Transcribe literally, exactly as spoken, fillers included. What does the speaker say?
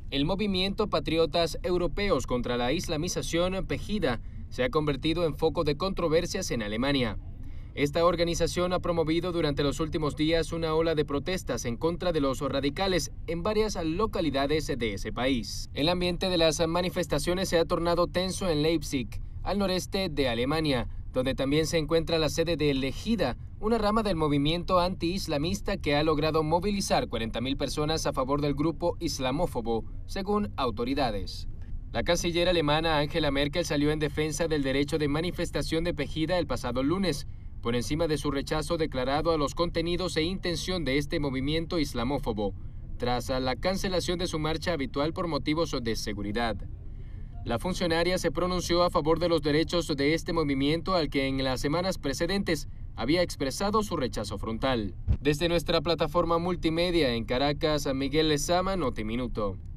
El movimiento Patriotas Europeos contra la Islamización, Pegida, se ha convertido en foco de controversias en Alemania. Esta organización ha promovido durante los últimos días una ola de protestas en contra de los radicales en varias localidades de ese país. El ambiente de las manifestaciones se ha tornado tenso en Leipzig, al noreste de Alemania, donde también se encuentra la sede de Legida, una rama del movimiento anti-islamista que ha logrado movilizar cuarenta mil personas a favor del grupo islamófobo, según autoridades. La canciller alemana Angela Merkel salió en defensa del derecho de manifestación de Pegida el pasado lunes, por encima de su rechazo declarado a los contenidos e intención de este movimiento islamófobo, tras la cancelación de su marcha habitual por motivos de seguridad. La funcionaria se pronunció a favor de los derechos de este movimiento al que en las semanas precedentes había expresado su rechazo frontal. Desde nuestra plataforma multimedia en Caracas, Miguel Lezama, Notimundo.